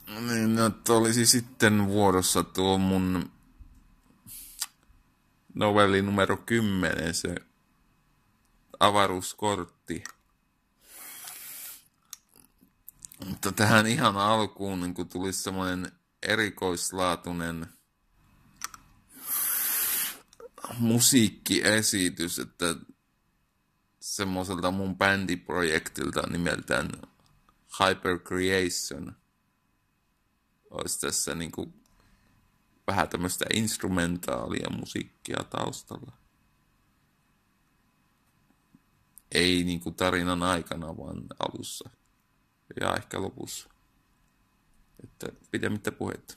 Niin, no, olisi sitten vuorossa tuo mun novelli numero 10, se avaruuskortti. Mutta tähän ihan alkuun niin kun tulisi semmoinen erikoislaatuinen musiikkiesitys, että semmoiselta mun bändiprojektilta nimeltään Hypercreation olisi tässä niinku vähän tämmöistä instrumentaalia musiikkia taustalla. Ei niinku tarinan aikana, vaan alussa ja ehkä lopussa. Että pidemmittä puhetta.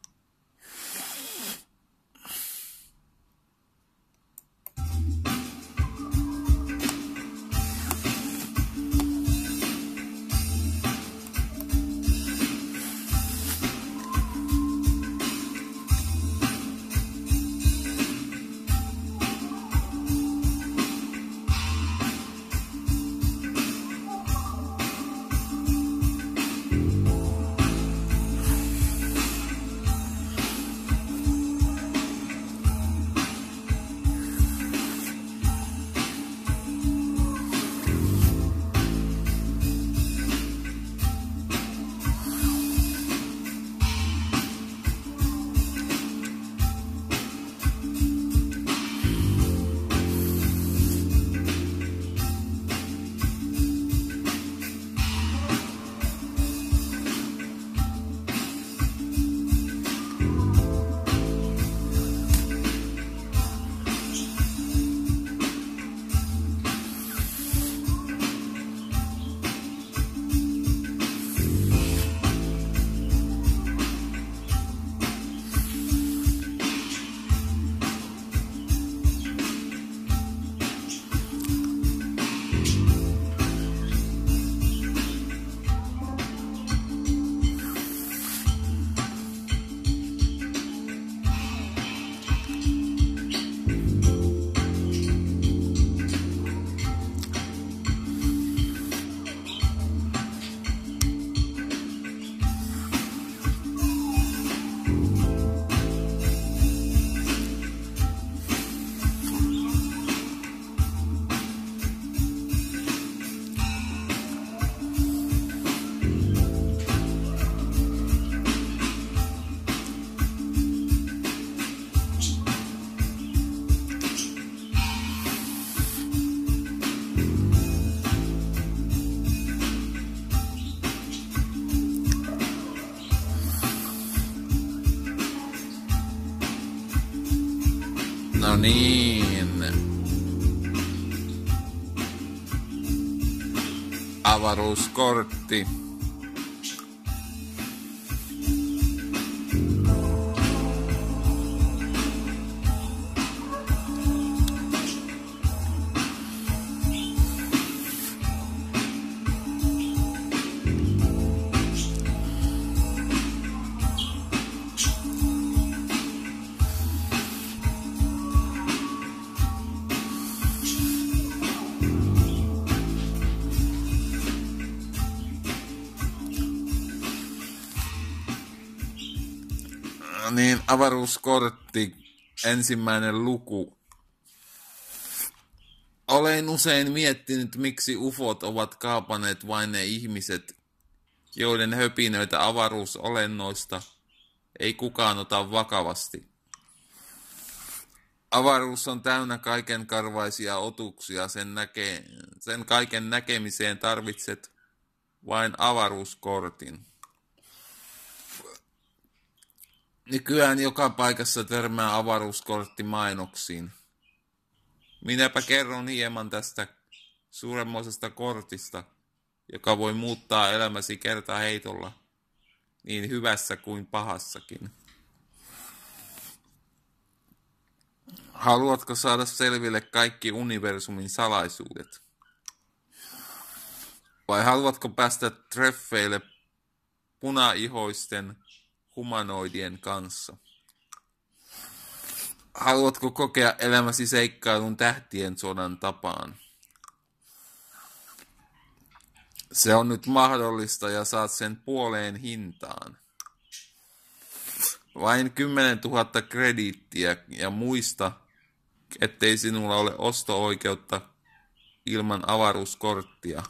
No niin. Avaruuskortti. Niin, avaruuskortti, ensimmäinen luku. Olen usein miettinyt, miksi ufot ovat kaapaneet vain ne ihmiset, joiden höpinöitä avaruusolennoista ei kukaan ota vakavasti. Avaruus on täynnä kaikenkarvaisia otuksia, sen kaiken näkemiseen tarvitset vain avaruuskortin. Nykyään joka paikassa törmää avaruuskorttimainoksiin. Minäpä kerron hieman tästä suuremmoisesta kortista, joka voi muuttaa elämäsi kertaheitolla, niin hyvässä kuin pahassakin. Haluatko saada selville kaikki universumin salaisuudet? Vai haluatko päästä treffeille punaihoisten humanoidien kanssa? Haluatko kokea elämäsi seikkailun tähtien sodan tapaan? Se on nyt mahdollista ja saat sen puoleen hintaan. Vain 10 000 krediittiä ja muista, ettei sinulla ole osto-oikeutta ilman avaruuskorttia,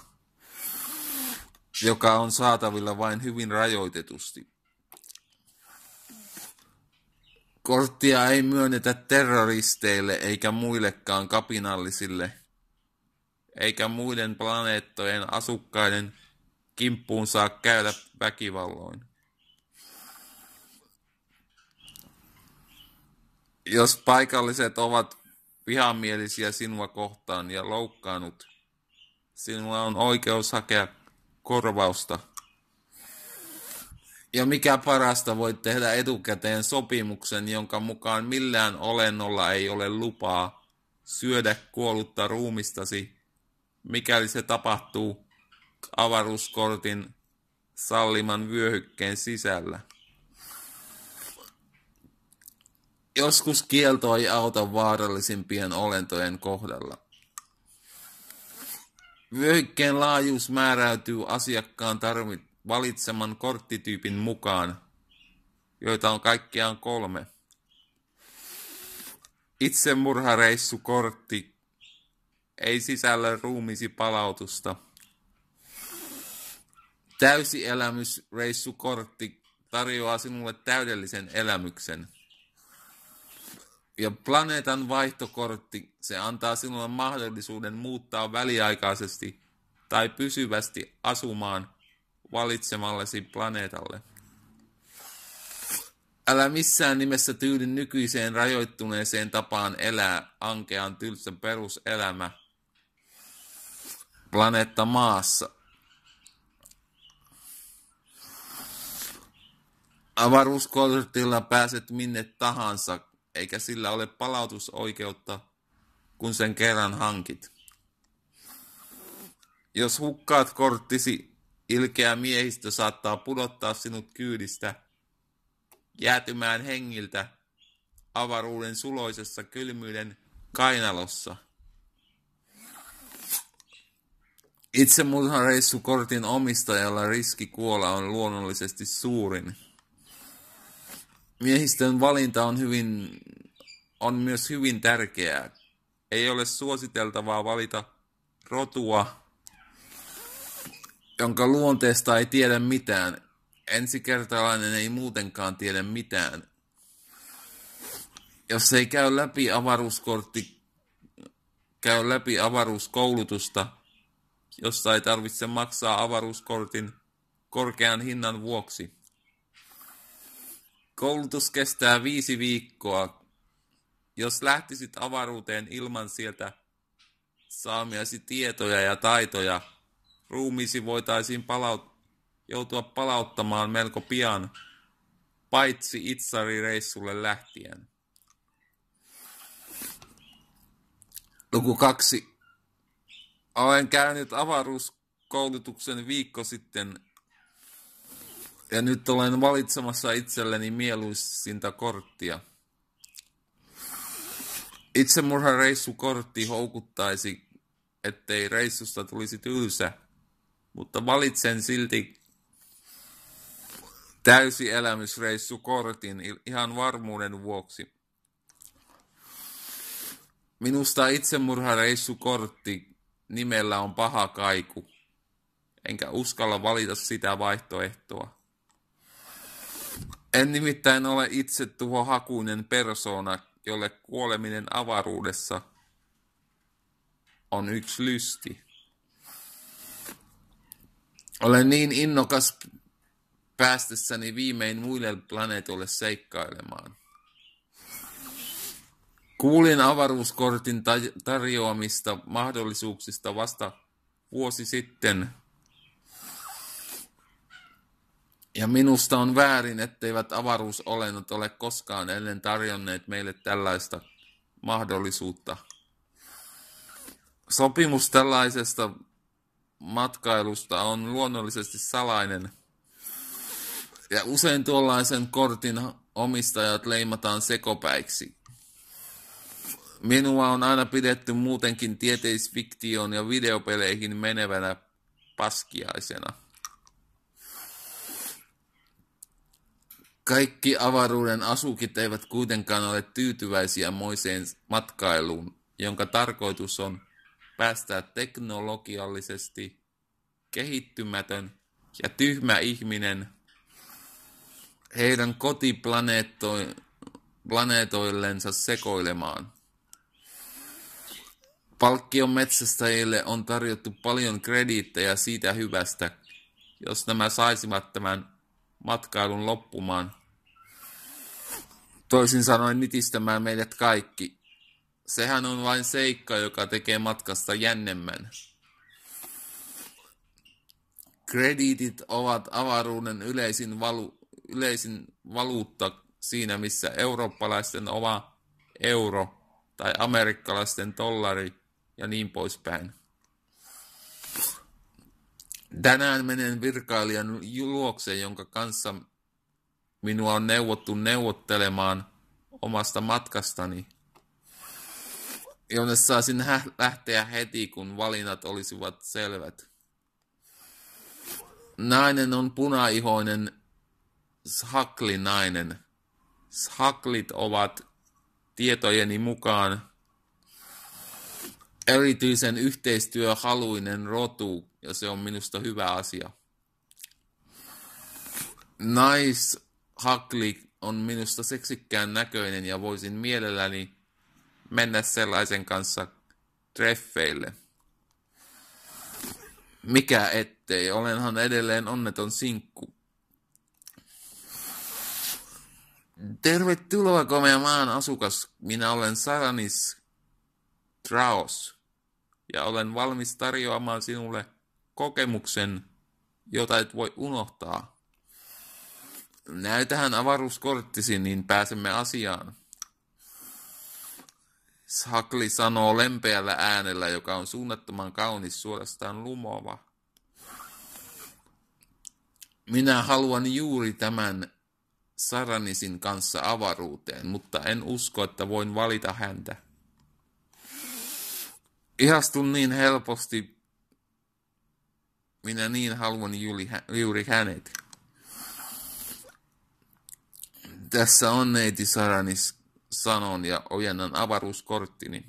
joka on saatavilla vain hyvin rajoitetusti. Korttia ei myönnetä terroristeille eikä muillekaan kapinallisille, eikä muiden planeettojen asukkaiden kimppuun saa käydä väkivalloin. Jos paikalliset ovat vihamielisiä sinua kohtaan ja loukkaannut, sinulla on oikeus hakea korvausta. Ja mikä parasta, voit tehdä etukäteen sopimuksen, jonka mukaan millään olennolla ei ole lupaa syödä kuollutta ruumistasi, mikäli se tapahtuu avaruuskortin salliman vyöhykkeen sisällä. Joskus kielto ei auta vaarallisimpien olentojen kohdalla. Vyöhykkeen laajuus määräytyy asiakkaan valitseman korttityypin mukaan, joita on kaikkiaan 3. Itsemurhareissukortti ei sisällä ruumiisi palautusta. Täysielämysreissukortti tarjoaa sinulle täydellisen elämyksen. Ja planeetan vaihtokortti, se antaa sinulle mahdollisuuden muuttaa väliaikaisesti tai pysyvästi asumaan valitsemallesi planeetalle. Älä missään nimessä tyydy nykyiseen rajoittuneeseen tapaan elää ankean tylsä peruselämä planeetta Maassa. Avaruuskortilla pääset minne tahansa, eikä sillä ole palautusoikeutta, kun sen kerran hankit. Jos hukkaat korttisi, ilkeä miehistö saattaa pudottaa sinut kyydistä jäätymään hengiltä avaruuden suloisessa kylmyyden kainalossa. Itsemurhareissukortin omistajalla riski kuolla on luonnollisesti suurin. Miehistön valinta on myös hyvin tärkeää. Ei ole suositeltavaa valita rotua, jonka luonteesta ei tiedä mitään. Ensikertalainen ei muutenkaan tiedä mitään. Jos ei käy läpi avaruuskoulutusta, josta ei tarvitse maksaa avaruuskortin korkean hinnan vuoksi. Koulutus kestää 5 viikkoa. Jos lähtisit avaruuteen ilman sieltä saamiasi tietoja ja taitoja, ruumiisi voitaisiin joutua palauttamaan melko pian, paitsi itsarireissulle lähtien. Luku 2. Olen käynyt avaruuskoulutuksen viikko sitten ja nyt olen valitsemassa itselleni mieluisinta korttia. Itsemurhareissukortti houkuttaisi, ettei reissusta tulisi tylsä, mutta valitsen silti täysielämysreissukortin ihan varmuuden vuoksi. Minusta itsemurhareissukortti nimellä on paha kaiku, enkä uskalla valita sitä vaihtoehtoa. En nimittäin ole itse tuhohakuinen persoona, jolle kuoleminen avaruudessa on yksi lysti. Olen niin innokas päästessäni viimein muille planeetoille seikkailemaan. Kuulin avaruuskortin tarjoamista mahdollisuuksista vasta vuosi sitten. Ja minusta on väärin, etteivät avaruusolennot ole koskaan ennen tarjonneet meille tällaista mahdollisuutta. Sopimus tällaisesta matkailusta on luonnollisesti salainen. Ja usein tuollaisen kortin omistajat leimataan sekopäiksi. Minua on aina pidetty muutenkin tieteisfiktioon ja videopeleihin menevänä paskiaisena. Kaikki avaruuden asukit eivät kuitenkaan ole tyytyväisiä moiseen matkailuun, jonka tarkoitus on päästää teknologiallisesti kehittymätön ja tyhmä ihminen heidän kotiplaneetoillensa sekoilemaan. Palkkion metsästäjille on tarjottu paljon krediittejä siitä hyvästä, jos nämä saisivat tämän matkailun loppumaan. Toisin sanoen nitistämään meidät kaikki. Sehän on vain seikka, joka tekee matkasta jännemmän. Krediitit ovat avaruuden yleisin valuutta siinä, missä eurooppalaisten oma euro tai amerikkalaisten dollari ja niin poispäin. Tänään menen virkailijan luokse, jonka kanssa minua on neuvottu neuvottelemaan omasta matkastani, jonne saisin lähteä heti, kun valinnat olisivat selvät. Nainen on punaihoinen Shakli-nainen. Shaklit ovat tietojeni mukaan erityisen yhteistyöhaluinen rotu, ja se on minusta hyvä asia. Naishakli on minusta seksikkään näköinen ja voisin mielelläni mennä sellaisen kanssa treffeille. Mikä ettei, olenhan edelleen onneton sinkku. Tervetuloa komea maan asukas, minä olen Saranis Traos ja olen valmis tarjoamaan sinulle kokemuksen, jota et voi unohtaa. Näytähän avaruuskorttisi, niin pääsemme asiaan. Shakli sanoo lempeällä äänellä, joka on suunnattoman kaunis, suorastaan lumoava. Minä haluan juuri tämän Saranisin kanssa avaruuteen, mutta en usko, että voin valita häntä. Ihastun niin helposti. Minä niin haluan juuri hänet. Tässä on neiti Saranis, sanon ja ojennan avaruuskorttini.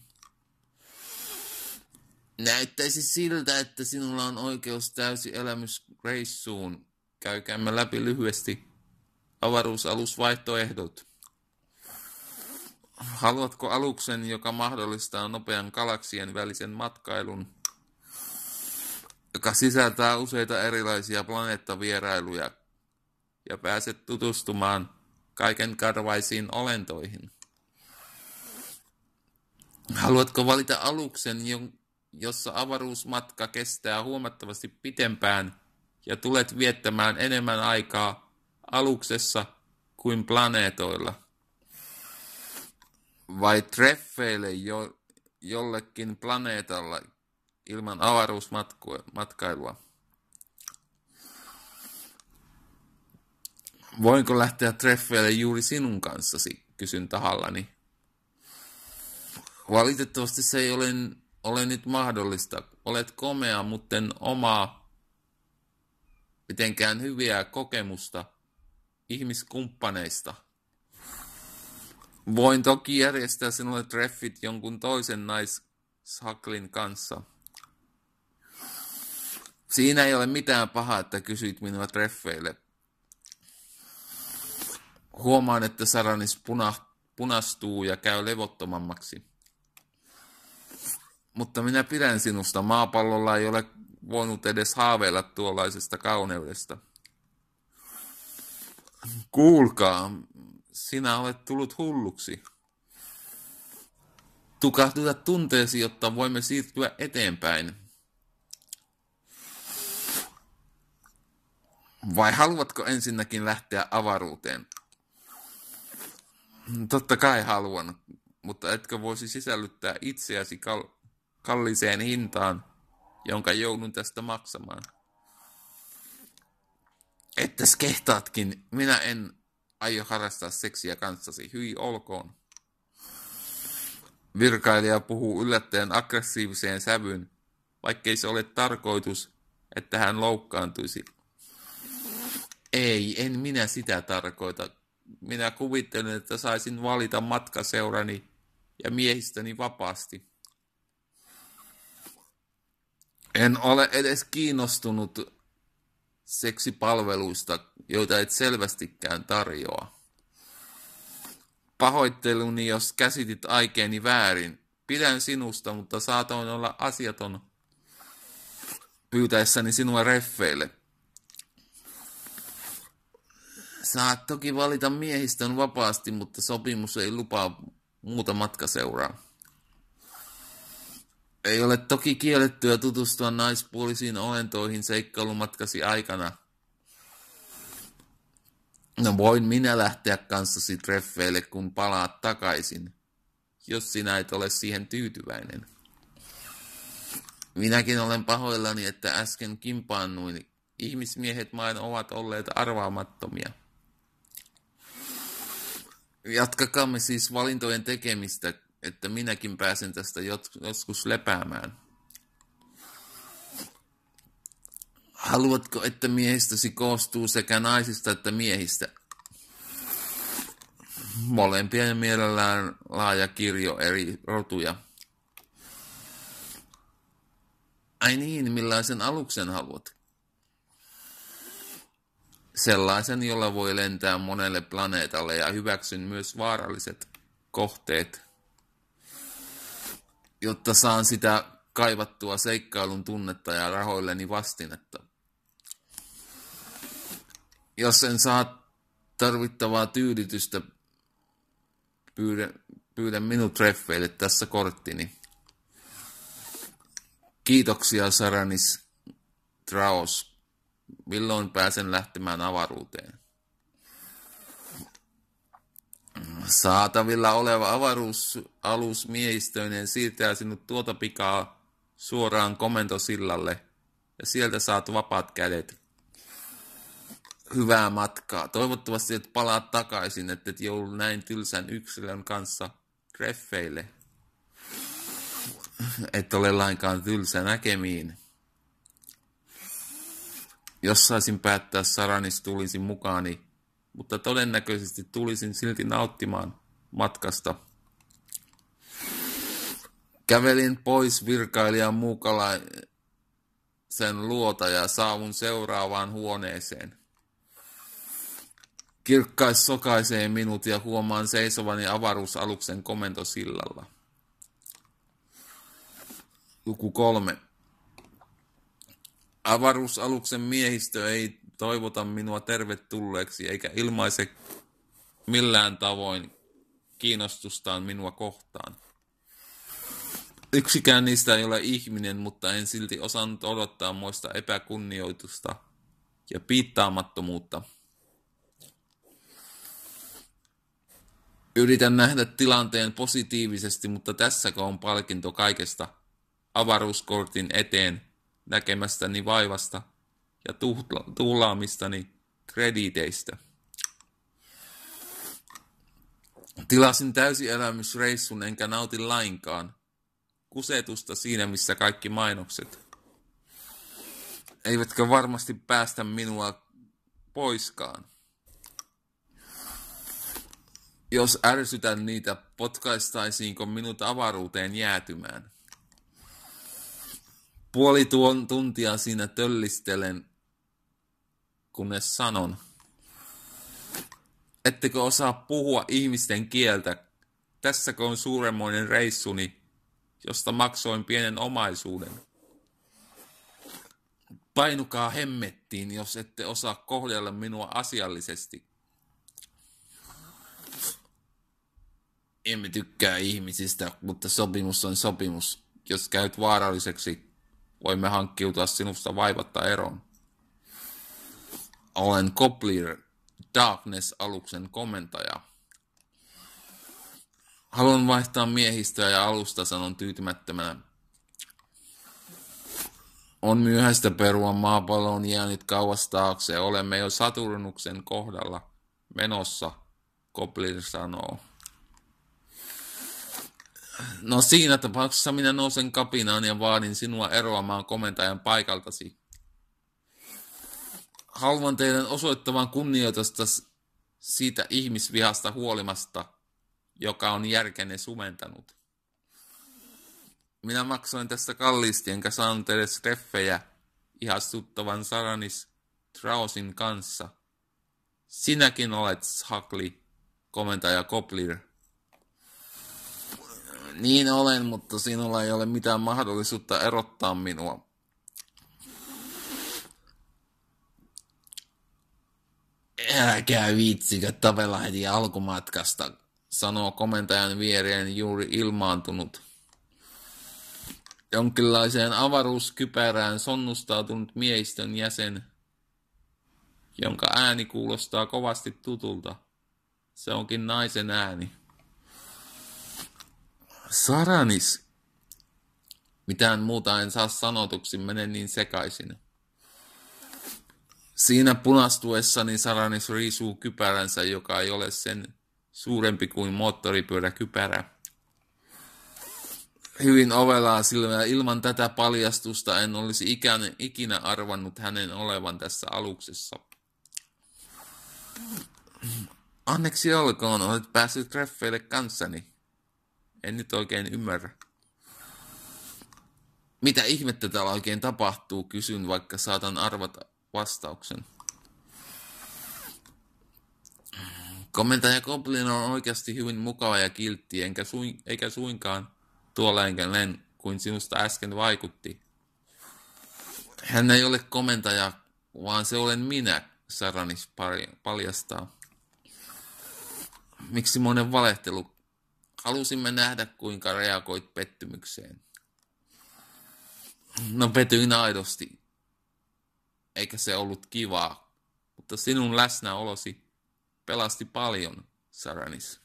Näyttäisi siltä, että sinulla on oikeus täysi elämysreissuun. Käykäämme läpi lyhyesti avaruusalusvaihtoehdot. Haluatko aluksen, joka mahdollistaa nopean galaksien välisen matkailun, joka sisältää useita erilaisia planeettavierailuja ja pääset tutustumaan kaiken karvaisiin olentoihin? Haluatko valita aluksen, jossa avaruusmatka kestää huomattavasti pitempään ja tulet viettämään enemmän aikaa aluksessa kuin planeetoilla? Vai treffeille jollekin planeetalla ilman avaruusmatkailua? Voinko lähteä treffeille juuri sinun kanssasi, kysyn tahallani. Valitettavasti se ei ole nyt mahdollista. Olet komea, mutten omaa mitenkään hyviä kokemusta ihmiskumppaneista. Voin toki järjestää sinulle treffit jonkun toisen naishaklin kanssa. Siinä ei ole mitään pahaa, että kysyit minua treffeille. Huomaan, että Saranis punastuu ja käy levottomammaksi. Mutta minä pidän sinusta. Maapallolla ei ole voinut edes haaveilla tuollaisesta kauneudesta. Kuulkaa, sinä olet tullut hulluksi. Tukahduta tunteesi, jotta voimme siirtyä eteenpäin. Vai haluatko ensinnäkin lähteä avaruuteen? Totta kai haluan, mutta etkö voisi sisällyttää itseäsi kalliseen hintaan, jonka joudun tästä maksamaan? Ettäs kehtaatkin, minä en aio harrastaa seksiä kanssasi, hyi olkoon. Virkailija puhuu yllättäen aggressiiviseen sävyyn, vaikkei se ole tarkoitus, että hän loukkaantuisi. Ei, en minä sitä tarkoita. minä kuvittelin, että saisin valita matkaseurani ja miehistöni vapaasti. En ole edes kiinnostunut seksipalveluista, joita et selvästikään tarjoa. Pahoitteluni, jos käsitit aikeeni väärin. Pidän sinusta, mutta saatoin olla asiaton pyytäessäni sinua reffeille. Saat toki valita miehistön vapaasti, mutta sopimus ei lupaa muuta matkaseuraa. Ei ole toki kiellettyä tutustua naispuolisiin olentoihin seikkailumatkasi aikana. No voin minä lähteä kanssasi treffeille, kun palaat takaisin, jos sinä et ole siihen tyytyväinen. Minäkin olen pahoillani, että äsken kimpaannuin. Ihmismiehet vain ovat olleet arvaamattomia. Jatkakaamme siis valintojen tekemistä, että minäkin pääsen tästä joskus lepäämään. Haluatko, että miehistösi koostuu sekä naisista että miehistä? Molempien mielellään laaja kirjo eri rotuja. Ai niin, millaisen aluksen haluat? Sellaisen, jolla voi lentää monelle planeetalle ja hyväksyn myös vaaralliset kohteet, jotta saan sitä kaivattua seikkailun tunnetta ja rahoilleni vastinetta. Jos en saa tarvittavaa tyydytystä, pyydän minut treffeille, tässä korttini. Kiitoksia Saranis Traos. Milloin pääsen lähtemään avaruuteen? Saatavilla oleva avaruusalus miehistöinen siirtää sinut tuota pikaa suoraan komentosillalle ja sieltä saat vapaat kädet. Hyvää matkaa. Toivottavasti et palaa takaisin, et joudu näin tylsän yksilön kanssa treffeille. Et ole lainkaan tylsä näkemiin. Jos saisin päättää, Saranis tulisi mukaani, mutta todennäköisesti tulisin silti nauttimaan matkasta. Kävelin pois virkailijan muukalaisen luota ja saavun seuraavaan huoneeseen. Kirkkais sokaisee minut ja huomaan seisovani avaruusaluksen komentosillalla. Luku 3. Avaruusaluksen miehistö ei toivota minua tervetulleeksi eikä ilmaise millään tavoin kiinnostustaan minua kohtaan. Yksikään niistä ei ole ihminen, mutta en silti osannut odottaa moista epäkunnioitusta ja piittaamattomuutta. Yritän nähdä tilanteen positiivisesti, mutta tässäkö on palkinto kaikesta avaruuskortin eteen näkemästäni vaivasta ja tuhlaamistani krediiteistä. Tilasin täysielämysreissun enkä nauti lainkaan. Kusetusta siinä, missä kaikki mainokset. Eivätkä varmasti päästä minua poiskaan. Jos ärsytän niitä, potkaistaisiinko minut avaruuteen jäätymään? Puoli tuntia siinä töllistelen, kunnes sanon. Ettekö osaa puhua ihmisten kieltä? Tässäkö on suuremmoinen reissuni, josta maksoin pienen omaisuuden? Painukaa hemmettiin, jos ette osaa kohdella minua asiallisesti. Emme tykkää ihmisistä, mutta sopimus on sopimus. Jos käyt vaaralliseksi, voimme hankkiutua sinusta vaivatta eroon. Olen Coplir, Darkness-aluksen komentaja. Haluan vaihtaa miehistöä ja alusta, sanon tyytymättömänä. On myöhäistä perua, maapallo on jäänyt kauas taakse. Olemme jo Saturnuksen kohdalla menossa, Coplir sanoo. No siinä tapauksessa minä nousen kapinaan ja vaadin sinua eroamaan komentajan paikaltasi. Haluan teidän osoittavan kunnioitusta siitä ihmisvihasta huolimasta, joka on järkenne sumentanut. Minä maksoin tästä kalliisti, enkä saanut edes treffejä ihastuttavan Saranis Trausin kanssa. Sinäkin olet Shakli, komentaja Koplir. Niin olen, mutta sinulla ei ole mitään mahdollisuutta erottaa minua. Älkää viitsikö tapella heti alkumatkasta, sanoo komentajan viereen juuri ilmaantunut. Jonkinlaiseen avaruuskypärään sonnustautunut miehistön jäsen, jonka ääni kuulostaa kovasti tutulta. Se onkin naisen ääni. Saranis. Mitään muuta en saa sanotuksi, menen niin sekaisin. Siinä punastuessani Saranis riisuu kypäränsä, joka ei ole sen suurempi kuin moottoripyöräkypärä. Hyvin ovelaa, sillä ilman tätä paljastusta en olisi ikinä arvannut hänen olevan tässä aluksessa. Onneksi olkoon, olet päässyt treffeille kanssani. En nyt oikein ymmärrä. Mitä ihmettä täällä oikein tapahtuu, kysyn, vaikka saatan arvata vastauksen. Komentaja Goblin on oikeasti hyvin mukava ja kiltti, eikä suinkaan tuollainen kuin sinusta äsken vaikutti. Hän ei ole komentaja, vaan se olen minä, Saranis paljastaa. Miksi monen valehtelu? Halusimme nähdä, kuinka reagoit pettymykseen. No, petyin aidosti. Eikä se ollut kivaa, mutta sinun läsnäolosi pelasti paljon, Saranis.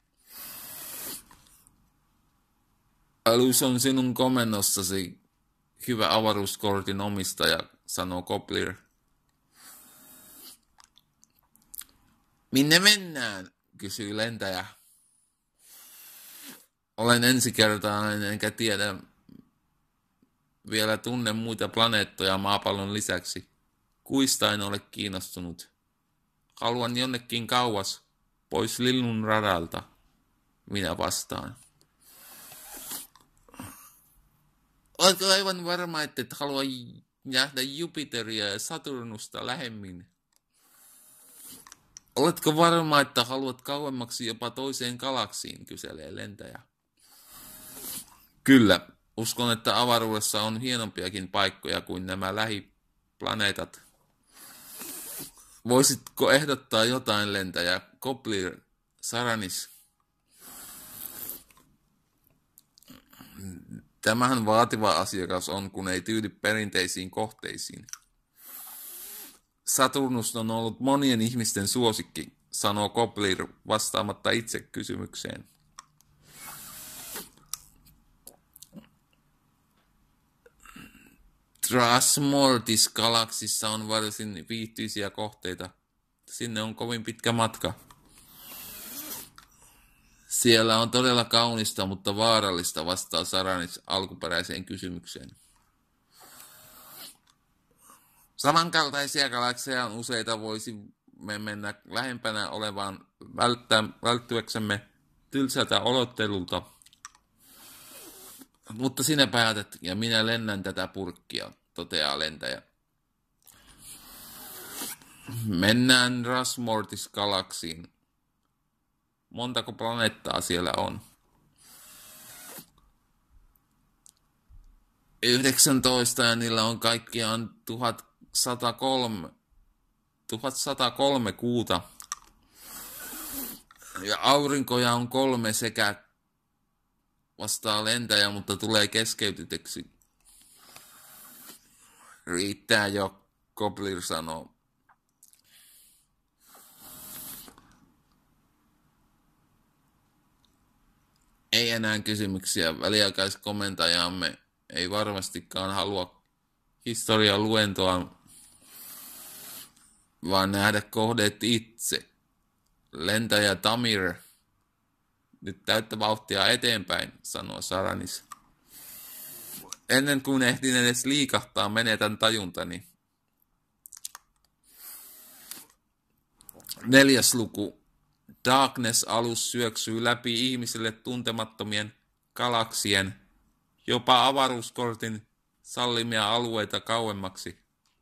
Alus on sinun komennossasi, hyvä avaruuskortin omistaja, sanoo Koplir. Minne mennään, kysyy lentäjä. Olen ensikertainen enkä tiedä vielä tunne muita planeettoja maapallon lisäksi. Kuista en ole kiinnostunut. Haluan jonnekin kauas, pois linnun radalta. Minä vastaan. Oletko aivan varma, että et halua nähdä Jupiteria ja Saturnusta lähemmin? Oletko varma, että haluat kauemmaksi jopa toiseen galaksiin, kyselee lentäjä. Kyllä, uskon, että avaruudessa on hienompiakin paikkoja kuin nämä lähiplaneetat. Voisitko ehdottaa jotain, lentäjä? Koplir, Saranis. Tämähän vaativa asiakas on, kun ei tyydy perinteisiin kohteisiin. Saturnus on ollut monien ihmisten suosikki, sanoo Koplir vastaamatta itse kysymykseen. Trasmortis-galaksissa on varsin viihtyisiä kohteita. Sinne on kovin pitkä matka. Siellä on todella kaunista, mutta vaarallista, vastaa Saranis alkuperäiseen kysymykseen. Samankaltaisia galakseja on useita, voisimme mennä lähempänä olevaan välttyäksemme tylsältä olottelulta. Mutta sinä päätät ja minä lennän tätä purkkia, toteaa lentäjä. Mennään Rasmortis-galaksiin. Montako planeettaa siellä on? 19 ja niillä on kaikkiaan 1103 kuuta. Ja aurinkoja on 3 sekä, vastaa lentäjä, mutta tulee keskeytetyksi. Riittää jo, Koplir sanoo. Ei enää kysymyksiä. Väliaikaiskomentajamme ei varmastikaan halua historian luentoa, vaan nähdä kohdeet itse. Lentäjä Tamir. Nyt täyttä vauhtia eteenpäin, sanoo Saranis. Ennen kuin ehdin edes liikahtaa, menetän tajuntani. 4. luku. Darkness-alus syöksyy läpi ihmisille tuntemattomien galaksien, jopa avaruuskortin sallimia alueita kauemmaksi.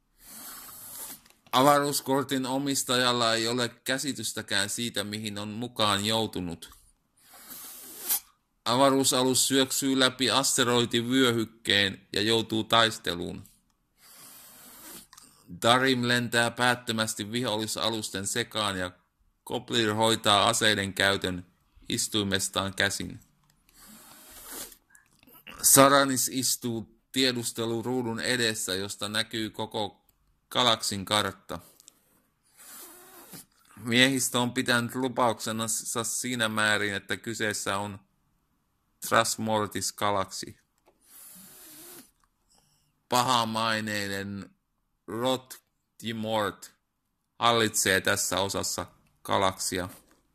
Avaruuskortin omistajalla ei ole käsitystäkään siitä, mihin on mukaan joutunut. Avaruusalus syöksyy läpi asteroidivyöhykkeen ja joutuu taisteluun. Darim lentää päättömästi vihollisalusten sekaan ja Coplir hoitaa aseiden käytön istuimestaan käsin. Saranis istuu tiedusteluruudun edessä, josta näkyy koko galaksin kartta. Miehistö on pitänyt lupauksensa siinä määrin, että kyseessä on Trasmortis-galaksi. Pahamaineinen Rot-Dimort hallitsee tässä osassa galaksia.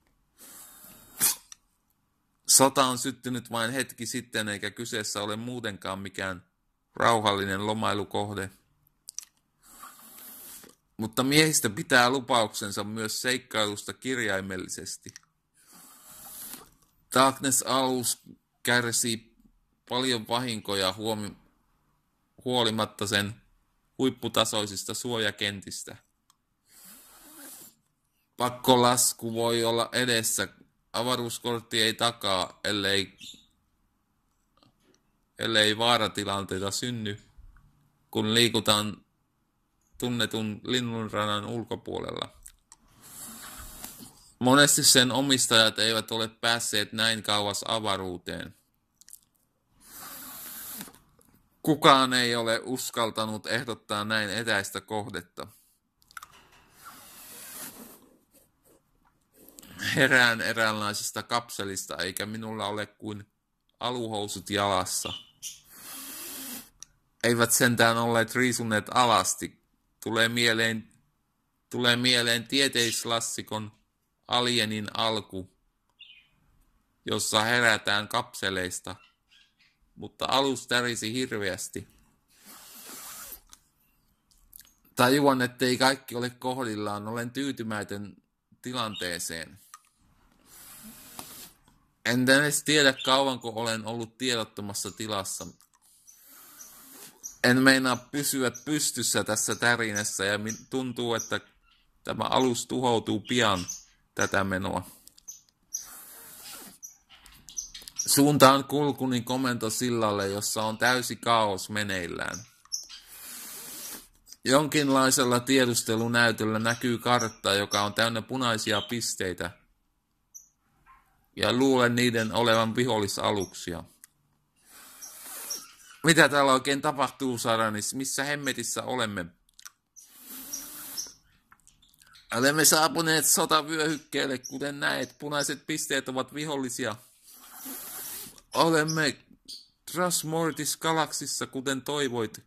Sota on syttynyt vain hetki sitten, eikä kyseessä ole muutenkaan mikään rauhallinen lomailukohde. Mutta miehistä pitää lupauksensa myös seikkailusta kirjaimellisesti. Darkness-alus kärsii paljon vahinkoja huolimatta sen huipputasoisista suojakentistä. Pakkolasku voi olla edessä. Avaruuskortti ei takaa, ellei vaaratilanteita synny, kun liikutaan tunnetun linnunradan ulkopuolella. Monesti sen omistajat eivät ole päässeet näin kauas avaruuteen. Kukaan ei ole uskaltanut ehdottaa näin etäistä kohdetta. Herään eräänlaisesta kapselista, eikä minulla ole kuin aluhousut jalassa. Eivät sentään olleet riisuneet alasti. Tulee mieleen tieteisklassikon Alienin alku, jossa herätään kapseleista, mutta alus tärisi hirveästi. Tajuan, ettei kaikki ole kohdillaan. Olen tyytymätön tilanteeseen. En edes tiedä kauanko olen ollut tiedottomassa tilassa. En meinaa pysyä pystyssä tässä tärinässä ja tuntuu, että tämä alus tuhoutuu pian tätä menoa. Suuntaan kulkuni komentosillalle, jossa on täysi kaos meneillään. Jonkinlaisella tiedustelunäytöllä näkyy kartta, joka on täynnä punaisia pisteitä, ja luulen niiden olevan vihollisaluksia. Mitä täällä oikein tapahtuu, Saranis? Missä hemmetissä olemme? Olemme saapuneet sotavyöhykkeelle, kuten näet. Punaiset pisteet ovat vihollisia. Olemme Trasmortis-galaksissa, kuten toivoit.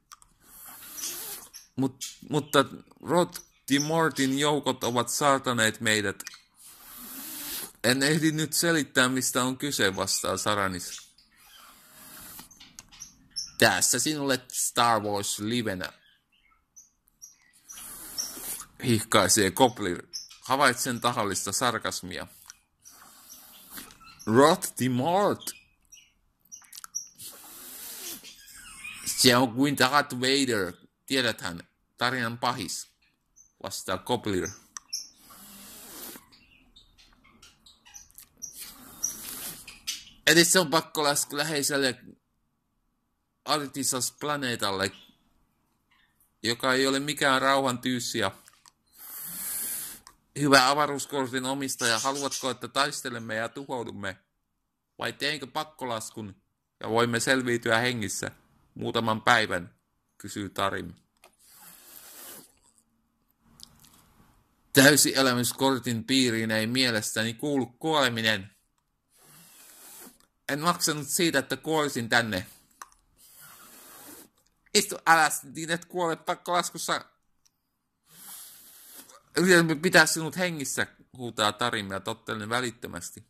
Mutta Rot-Dimortin joukot ovat saataneet meidät. En ehdi nyt selittää, mistä on kyse, vastaa Saranis. Tässä sinulle Star Wars livenä, hihkaisee Coplir. Havaitsen tahallista sarkasmia. Rot-Dimort. Se on kuin Darth Vader. Tiedäthän, tarinan pahis, vastaa Coplir. Edessä on pakkolasku läheiselle Artisas-planeetalle, joka ei ole mikään rauhan tyyssiä. Hyvä avaruuskortin omistaja, haluatko, että taistelemme ja tuhoudumme? Vai teenkö pakkolaskun ja voimme selviytyä hengissä muutaman päivän, kysyy Tarim. Täysielämyskortin piiriin ei mielestäni kuulu kuoleminen. En maksanut siitä, että kuolisin tänne. Istu alas, niin et kuole pakkolaskussa. Yritämme pitää sinut hengissä, huutaa Tarim ja tottelen välittömästi.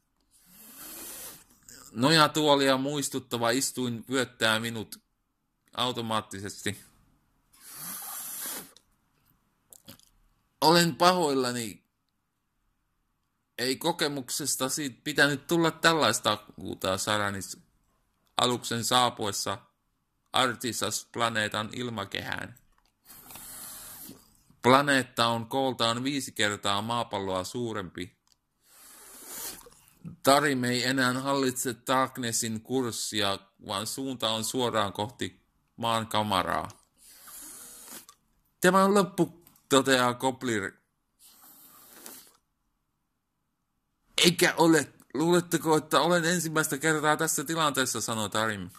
Nojatuolia muistuttava istuin vyöttää minut automaattisesti. Olen pahoillani, Ei kokemuksesta siitä pitänyt tulla tällaista, huutaa Saranis aluksen saapuessa Artisas-planeetan ilmakehään. Planeetta on kooltaan 5 kertaa maapalloa suurempi. Tarim ei enää hallitse Darknessin kurssia, vaan suunta on suoraan kohti maan kamaraa. Tämä on loppu, toteaa Koplir. Eikä ole. Luuletteko, että olen ensimmäistä kertaa tässä tilanteessa, sanoo Tarim.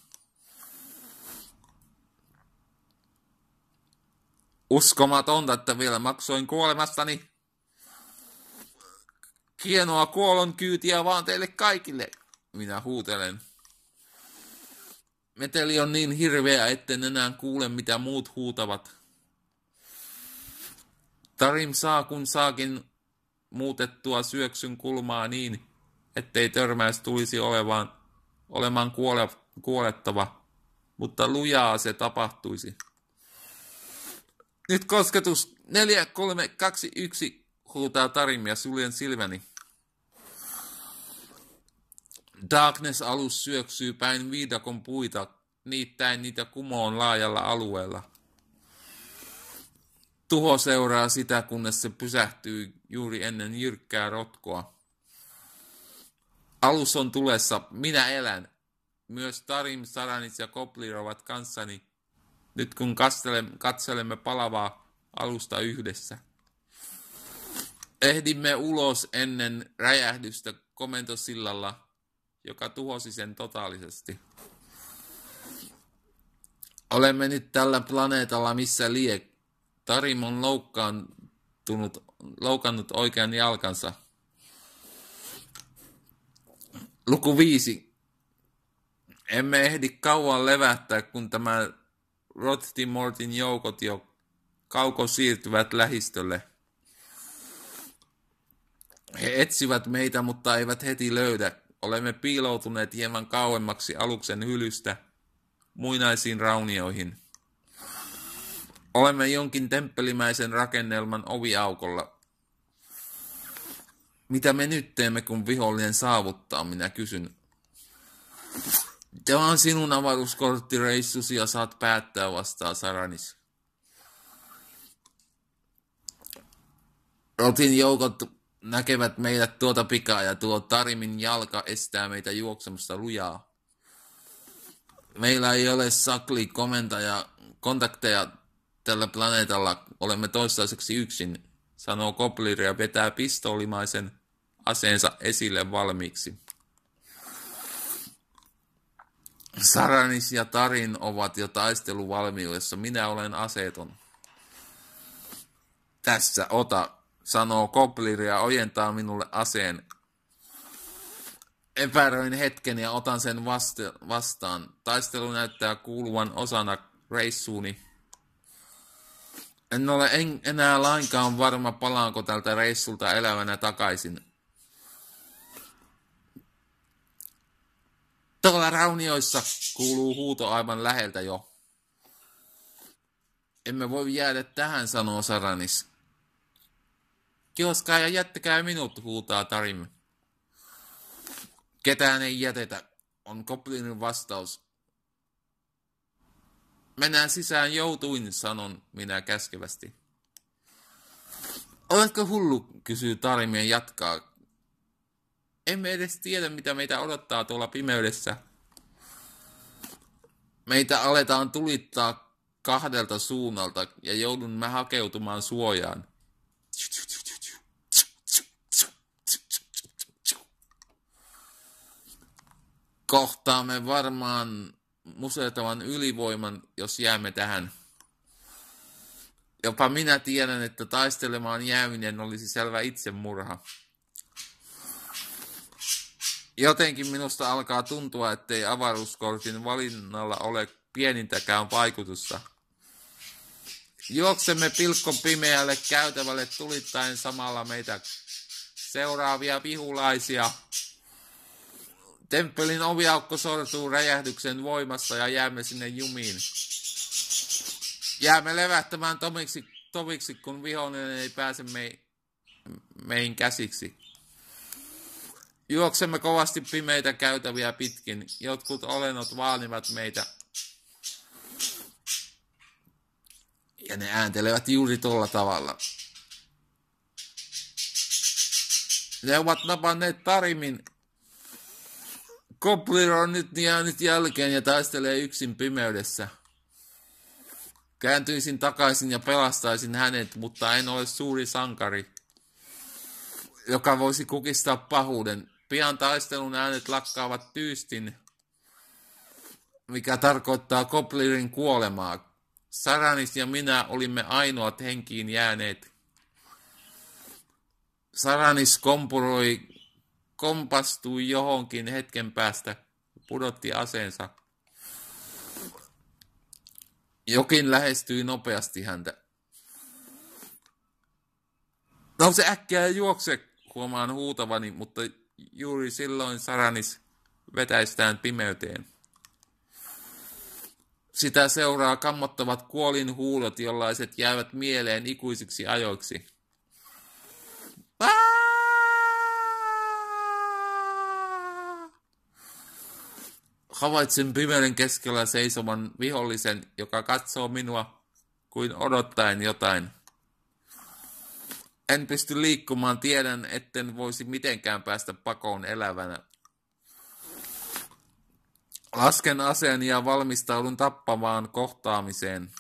Uskomatonta, että vielä maksoin kuolemastani. Hienoa kuolon kyytiä vaan teille kaikille, minä huutelen. Meteli on niin hirveä, etten enää kuule, mitä muut huutavat. Tarim saa kun saakin muutettua syöksyn kulmaa niin, ettei törmäys tulisi olemaan kuolettava, mutta lujaa se tapahtuisi. Nyt kosketus 4, 3, 2, 1, huutaa Tarim ja suljen silmäni. Darkness-alus syöksyy päin viidakon puita, niittäen niitä kumoon laajalla alueella. Tuho seuraa sitä, kunnes se pysähtyy juuri ennen jyrkkää rotkoa. Alus on tulessa, minä elän. Myös Tarim, Saranis ja Koplir ovat kanssani, nyt kun katselemme palavaa alusta yhdessä. Ehdimme ulos ennen räjähdystä komentosillalla, joka tuhosi sen totaalisesti. Olemme nyt tällä planeetalla missä lie. Tarim on loukannut oikean jalkansa. Luku 5. Emme ehdi kauan levähtää, kun tämä Rottimortin joukot jo kauko siirtyvät lähistölle. He etsivät meitä, mutta eivät heti löydä. Olemme piiloutuneet hieman kauemmaksi aluksen hylystä muinaisiin raunioihin. Olemme jonkin temppelimäisen rakennelman oviaukolla. Mitä me nyt teemme, kun vihollinen saavuttaa, minä kysyn. Tämä on sinun avaruuskorttireissusi ja saat päättää, vastaa Saranis. Rotin joukot näkevät meidät tuota pikaa ja tuo Tarimin jalka estää meitä juoksemasta lujaa. Meillä ei ole kontakteja tällä planeetalla, olemme toistaiseksi yksin, sanoo Koplir ja vetää pistoolimaisen aseensa esille valmiiksi. Saranis ja Tarin ovat jo taisteluvalmiudessa, minä olen aseeton. Tässä ota, sanoo Koplir ja ojentaa minulle aseen. Epäröin hetken ja otan sen vastaan. Taistelu näyttää kuuluvan osana reissuuni. En ole enää lainkaan varma, palaanko tältä reissulta elävänä takaisin. Tuolla raunioissa kuuluu huuto aivan läheltä jo. Emme voi jäädä tähän, sanoo Saranis. Kioskaa ja jättäkää minut, huutaa Tarim. Ketään ei jätetä, on Koplirin vastaus. Mennään sisään joutuin, sanon minä käskevästi. Oletko hullu, kysyy Tarim ja jatkaa. Emme edes tiedä, mitä meitä odottaa tuolla pimeydessä. Meitä aletaan tulittaa 2 suunnalta ja joudun mä hakeutumaan suojaan. Kohtaamme varmaan musertavan ylivoiman, jos jäämme tähän. Jopa minä tiedän, että taistelemaan jääminen olisi selvä itsemurha. Jotenkin minusta alkaa tuntua, ettei avaruuskortin valinnalla ole pienintäkään vaikutusta. Juoksemme pilkkon pimeälle käytävälle tulittaen samalla meitä seuraavia vihulaisia. Temppelin oviaukko sortuu räjähdyksen voimassa ja jäämme sinne jumiin. Jäämme levähtämään toviksi, kun vihollinen ei pääse meihin käsiksi. Juoksemme kovasti pimeitä käytäviä pitkin. Jotkut olennot vaanivat meitä. Ja ne ääntelevät juuri tuolla tavalla. Ne ovat napanneet Tarimin. Gobbler on nyt jäänyt jälkeen ja taistelee yksin pimeydessä. Kääntyisin takaisin ja pelastaisin hänet, mutta en ole suuri sankari, joka voisi kukistaa pahuuden. Pian taistelun äänet lakkaavat tyystin, mikä tarkoittaa Gobblerin kuolemaa. Saranis ja minä olimme ainoat henkiin jääneet. Saranis kompastui johonkin hetken päästä, pudotti aseensa. Jokin lähestyi nopeasti häntä. Nouse äkkiä ja juokse, huomaan huutavani, mutta juuri silloin Saranis vetäistään pimeyteen. Sitä seuraa kammottavat kuolinhuudot, jollaiset jäävät mieleen ikuisiksi ajoiksi. Havaitsen pimeyden keskellä seisovan vihollisen, joka katsoo minua kuin odottaen jotain. En pysty liikkumaan, tiedän, etten voisi mitenkään päästä pakoon elävänä. Lasken aseeni ja valmistaudun tappavaan kohtaamiseen.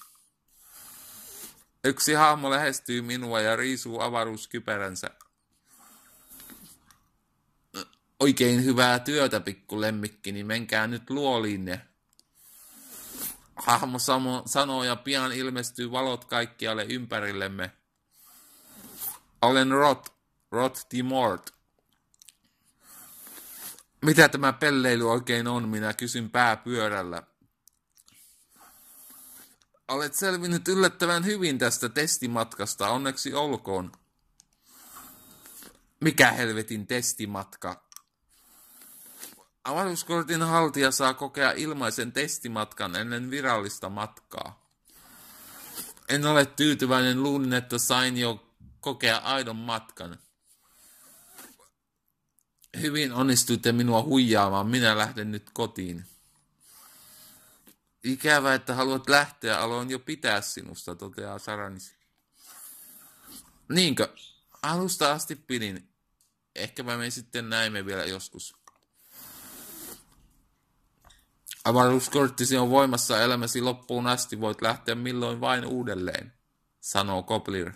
Yksi hahmo lähestyy minua ja riisuu avaruuskypäränsä. Oikein hyvää työtä, pikku lemmikkini, menkää nyt luoliinne. Hahmo sanoo ja pian ilmestyy valot kaikkialle ympärillemme. Olen Rot Timort. Mitä tämä pelleily oikein on, minä kysyn pääpyörällä. Olet selvinnyt yllättävän hyvin tästä testimatkasta, onneksi olkoon. Mikä helvetin testimatka? Avaruuskortin haltija saa kokea ilmaisen testimatkan ennen virallista matkaa. En ole tyytyväinen, luulin, että sain jo kokea aidon matkan. Hyvin onnistuitte minua huijaamaan, minä lähden nyt kotiin. Ikävä, että haluat lähteä, aloin jo pitää sinusta, toteaa Saranis. Niinkö? Alusta asti pidin. Ehkäpä me sitten näemme vielä joskus. Avaruuskorttisi on voimassa elämäsi loppuun asti, voit lähteä milloin vain uudelleen, sanoo Gobbler.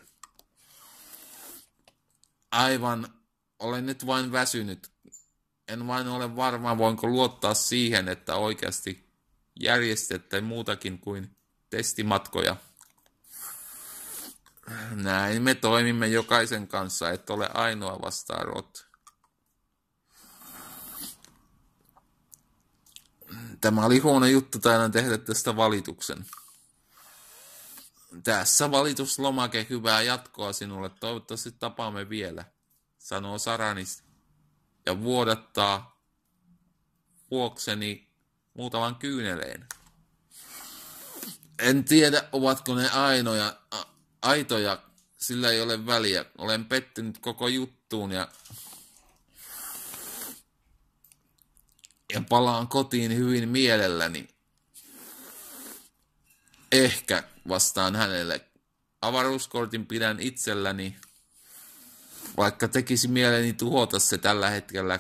Aivan, olen nyt vain väsynyt. En vain ole varma, voinko luottaa siihen, että oikeasti järjestetään muutakin kuin testimatkoja. Näin me toimimme jokaisen kanssa, et ole ainoa, vastaa Rot. Tämä oli huono juttu, taidan tehdä tästä valituksen. Tässä valituslomake, hyvää jatkoa sinulle, toivottavasti tapaamme vielä, sanoo Saranis ja vuodattaa vuokseni muutaman kyyneleen. En tiedä, ovatko ne aitoja, sillä ei ole väliä. Olen pettynyt koko juttuun ja palaan kotiin hyvin mielelläni. Ehkä, vastaan hänelle. Avaruuskortin pidän itselläni, vaikka tekisi mieleni tuhota se tällä hetkellä.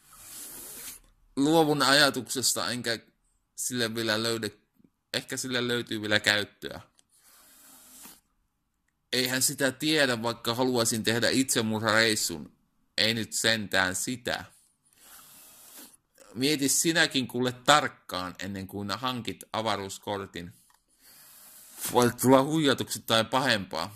Luovun ajatuksesta, enkä sille vielä ehkä sille löytyy vielä käyttöä. Eihän sitä tiedä, vaikka haluaisin tehdä itsemurhareissun. Ei nyt sentään sitä. Mieti sinäkin kuule tarkkaan ennen kuin hankit avaruuskortin. Voit tulla huijatuksi tai pahempaa.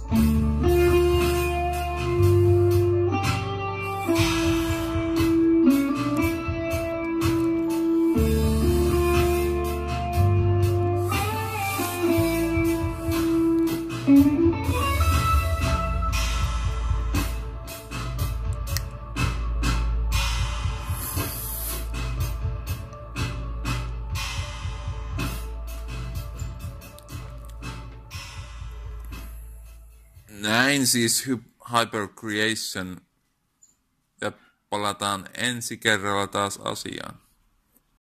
Näin siis Hypercreation, ja palataan ensi kerralla taas asiaan.